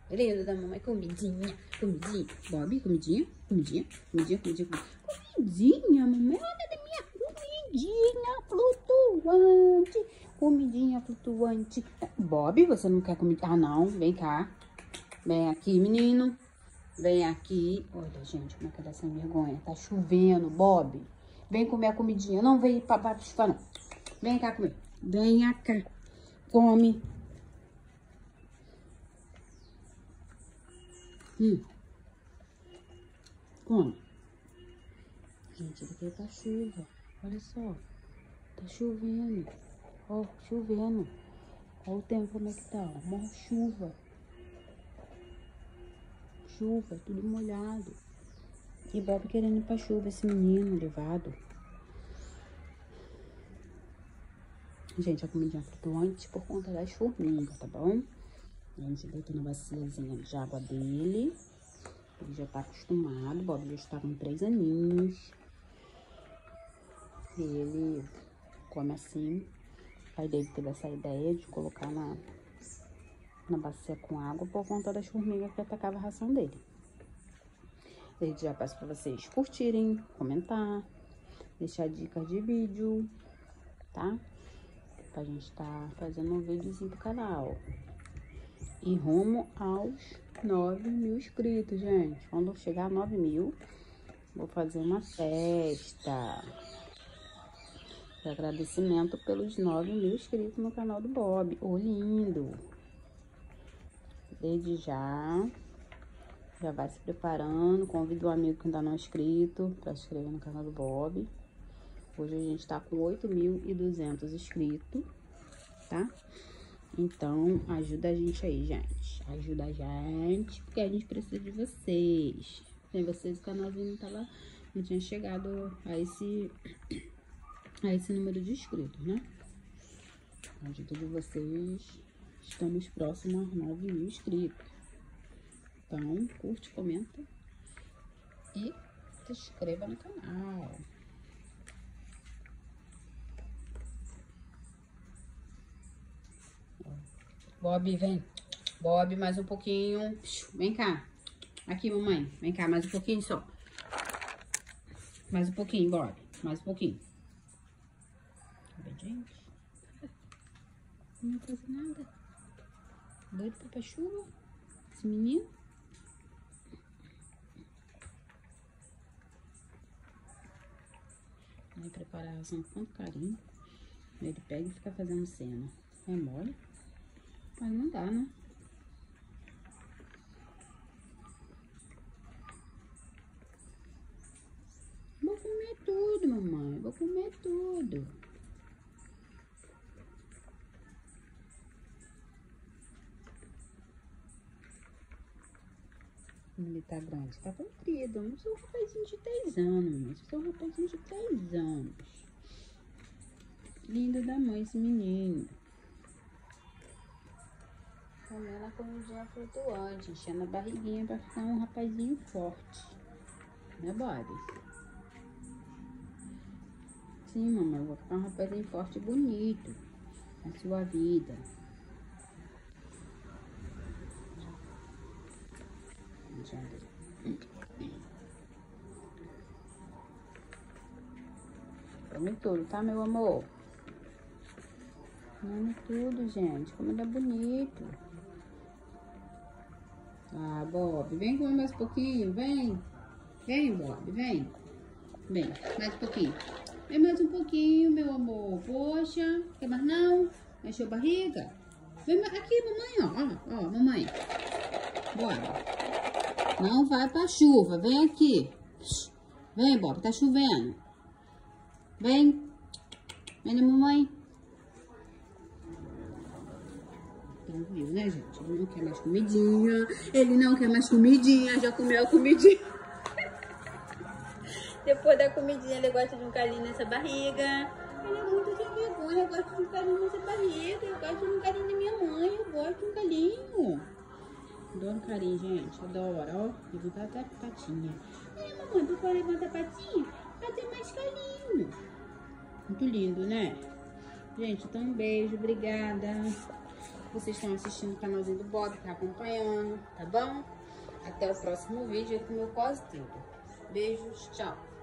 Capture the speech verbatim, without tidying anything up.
Beleza, da mamãe, comidinha, comidinha. Bob, comidinha, comidinha, comidinha, comidinha, comidinha, mamãe, olha da minha comidinha flutuante, comidinha flutuante. Bob, você não quer comida? Ah, não, vem cá, vem aqui, menino, vem aqui. Olha, gente, como é que dá sem vergonha, tá chovendo, Bob, vem comer a comidinha, não vem pra baixo de chuva, não. Vem cá comer, venha cá, come. Hum. Come. Gente, aqui tá chuva. Olha só. Tá chovendo. Ó, chovendo. Olha o tempo como é que tá, ó. Mó chuva. Chuva, tudo molhado. E Bob querendo ir pra chuva, esse menino levado. Gente, a comidinha flutuante por conta das formigas, tá bom? A gente botou na baciazinha de água dele. Ele já tá acostumado. Bob já está com três aninhos. E ele come assim. O pai dele teve essa ideia de colocar na, na bacia com água por conta das formigas que atacavam a ração dele. Desde já peço pra vocês curtirem, comentar, deixar dicas de vídeo, tá? Pra gente tá fazendo um videozinho pro canal. E rumo aos nove mil inscritos, gente. Quando eu chegar a nove mil, vou fazer uma festa de agradecimento pelos nove mil inscritos no canal do Bob. Ô, lindo! Desde já, já vai se preparando. Convido o amigo que ainda não é inscrito para se inscrever no canal do Bob. Hoje a gente tá com oito mil e duzentos inscritos, tá? Então, ajuda a gente aí, gente. Ajuda a gente, porque a gente precisa de vocês. Sem vocês, o canalzinho não tava, não tinha chegado a esse, a esse número de inscritos, né? A ajuda de vocês, estamos próximos a nove mil inscritos. Então, curte, comenta e se inscreva no canal. Bob, vem. Bob, mais um pouquinho. Vem cá. Aqui, mamãe. Vem cá, mais um pouquinho só. Mais um pouquinho, Bob. Mais um pouquinho. Obediente. Não vai fazer nada. Doido pra ir pra chuva. Esse menino. Vai preparar a ração com tanto carinho. Ele pega e fica fazendo cena. É mole. Mas não dá, né? Vou comer tudo, mamãe. Vou comer tudo. Ele tá grande, tá comprido. Eu não sou um rapazinho de três anos, mamãe. Eu sou um rapazinho de três anos. Lindo da mãe esse menino. Comendo a comidinha flutuante, enchendo a barriguinha pra ficar um rapazinho forte. Né, Bob? Sim, mamãe, eu vou ficar um rapazinho forte e bonito na sua vida. Come tudo, tá, meu amor? Come tudo, gente. Comida bonito. Ah, Bob, vem comer mais um pouquinho, vem. Vem, Bob, vem. Vem, mais um pouquinho. Vem mais um pouquinho, meu amor. Poxa, quer mais não? Encheu a barriga? Vem aqui, mamãe, ó. Ó, ó, mamãe. Bob. Não vai pra chuva, vem aqui. Vem, Bob, tá chovendo. Vem. Vem, mamãe. Então, viu, né, gente? Ele não quer mais comidinha. Ele não quer mais comidinha. Já comeu a comidinha. Depois da comidinha, ele gosta de um carinho nessa barriga. Ele é muito sem vergonha. Eu gosto de um carinho nessa barriga. Eu gosto de um carinho da minha mãe. Eu gosto de um carinho. Adoro carinho, gente. Adoro, ó. Eu vou dar até patinha. Ai, mamãe, tu pode levantar a patinha? Pra ter mais carinho. Muito lindo, né? Gente, então um beijo. Obrigada. que vocês estão assistindo o canalzinho do Bob, tá acompanhando, tá bom? Até o próximo vídeo com o meu quase tudo. Beijos, tchau!